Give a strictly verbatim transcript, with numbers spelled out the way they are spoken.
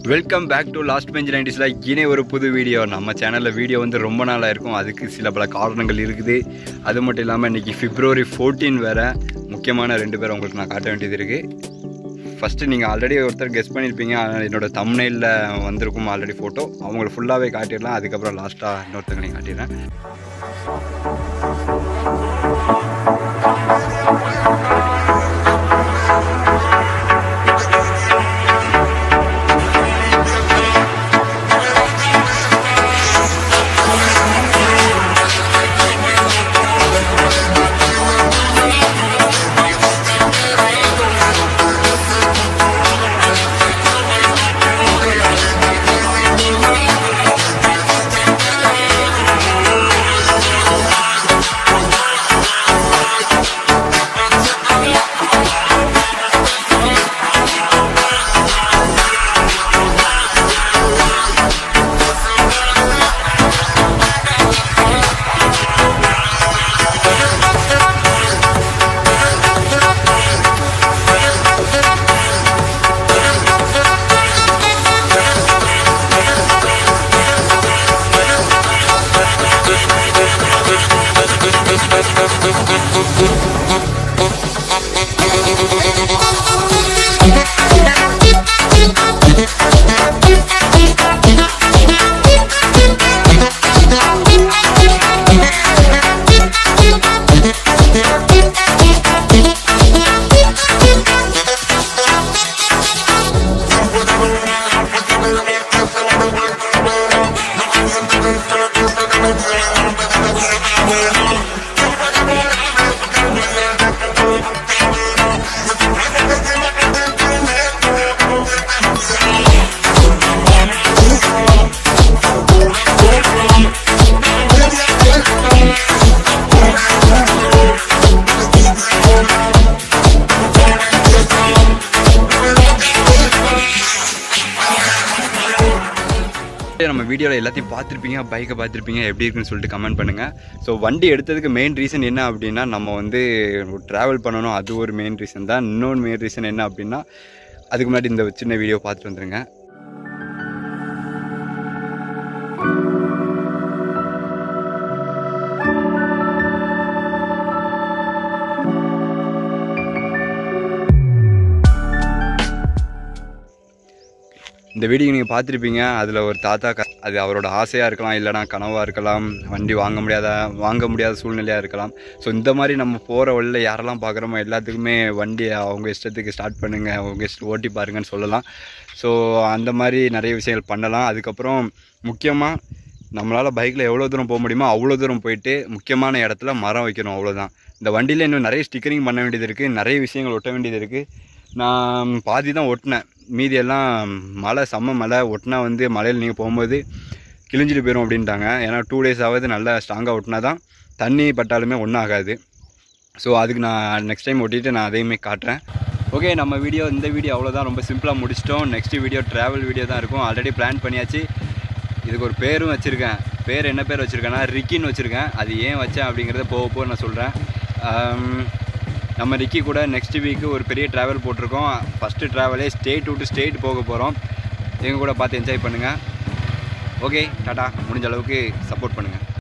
Welcome back to last bench நைன்டிஸில் இனே ஒரு புது வீடியோ. நம்ம சேனலில் வீடியோ வந்து ரொம்ப நாளாக இருக்கும். அதுக்கு சில பல காரணங்கள் இருக்குது. அது மட்டும் இல்லாமல் இன்றைக்கி பிப்ரவரி ஃபோர்டீன் வேறு. முக்கியமான ரெண்டு பேரை உங்களுக்கு நான் காட்ட வேண்டியது இருக்குது. ஃபஸ்ட்டு நீங்கள் ஆல்ரெடி ஒருத்தர் கெஸ் பண்ணியிருப்பீங்க. என்னோடய தம்ப்நெயிலில் வந்திருக்கும் ஆல்ரெடி ஃபோட்டோ. அவங்கள ஃபுல்லாகவே காட்டிடலாம். அதுக்கப்புறம் லாஸ்ட்டாக இன்னொருத்தங்களையும் காட்டிடுறேன். நம்ம வீடியோவில் எல்லாத்தையும் பார்த்துருப்பீங்க, பைக்கை பார்த்துருப்பீங்க, எப்படி இருக்குன்னு சொல்லிட்டு கமெண்ட் பண்ணுங்கள். ஸோ வண்டி எடுத்ததுக்கு மெயின் ரீசன் என்ன அப்படின்னா, நம்ம வந்து ட்ராவல் பண்ணணும். அது ஒரு மெயின் ரீசன் தான். இன்னொன்று மெயின் ரீசன் என்ன அப்படின்னா, அதுக்கு முன்னாடி இந்த சின்ன வீடியோ பார்த்துட்டு வந்துருங்க. இந்த வீடியோ நீங்கள் பார்த்துருப்பீங்க. அதில் ஒரு தாத்தா க அது அவரோட ஆசையாக இருக்கலாம், இல்லைனா கனவாக இருக்கலாம், வண்டி வாங்க முடியாத வாங்க முடியாத சூழ்நிலையாக இருக்கலாம். ஸோ இந்த மாதிரி நம்ம போகிற வழியில் யாரெல்லாம் பார்க்குறோமோ எல்லாத்துக்குமே வண்டி அவங்க இஷ்டத்துக்கு ஸ்டார்ட் பண்ணுங்கள், அவங்க இஷ்டம் ஓட்டி பாருங்கன்னு சொல்லலாம். ஸோ அந்த மாதிரி நிறைய விஷயங்கள் பண்ணலாம். அதுக்கப்புறம் முக்கியமாக நம்மளால் பைக்கில் எவ்வளோ தூரம் போக முடியுமோ அவ்வளோ தூரம் போயிட்டு முக்கியமான இடத்துல மரம் வைக்கணும், அவ்வளோதான். இந்த வண்டியில் இன்னும் நிறைய ஸ்டிக்கரிங் பண்ண வேண்டியது இருக்குது, நிறைய விஷயங்கள் ஒட்ட வேண்டியது இருக்குது. நான் பாதி தான் ஒட்டினேன், மீதியெல்லாம் மழை செம்ம மழை ஒட்டினா வந்து மழையில் நீங்கள் போகும்போது கிழிஞ்சிட்டு போயிடும் அப்படின்ட்டாங்க. ஏன்னா டூ டேஸ் ஆகுது நல்லா ஸ்ட்ராங்காக ஒட்டினா தான் தண்ணி பட்டாலுமே ஒன்றும் ஆகாது. ஸோ அதுக்கு நான் நெக்ஸ்ட் டைம் ஒட்டிட்டு நான் அதையுமே காட்டுறேன். ஓகே, நம்ம வீடியோ இந்த வீடியோ அவ்வளோதான், ரொம்ப சிம்பிளாக முடிச்சிட்டோம். நெக்ஸ்ட் வீடியோ ட்ராவல் வீடியோ தான் இருக்கும். ஆல்ரெடி பிளான் பண்ணியாச்சு. இதுக்கு ஒரு பேரும் வச்சுருக்கேன். பேர் என்ன பேர் வச்சுருக்கேன்னா ரிக்கின்னு வச்சுருக்கேன். அது ஏன் வச்சேன் அப்படிங்கிறத போக போக நான் சொல்கிறேன். நம்ம ரிக்கி கூட நெக்ஸ்ட் வீக்கு ஒரு பெரிய ட்ராவல் போட்டிருக்கோம். ஃபஸ்ட்டு ட்ராவலே ஸ்டேட் விட்டு ஸ்டேட் போக போகிறோம். எங்கள் கூட பார்த்து என்ஜாய் பண்ணுங்கள். ஓகே, டாடா. முடிஞ்ச அளவுக்கு சப்போர்ட் பண்ணுங்கள்.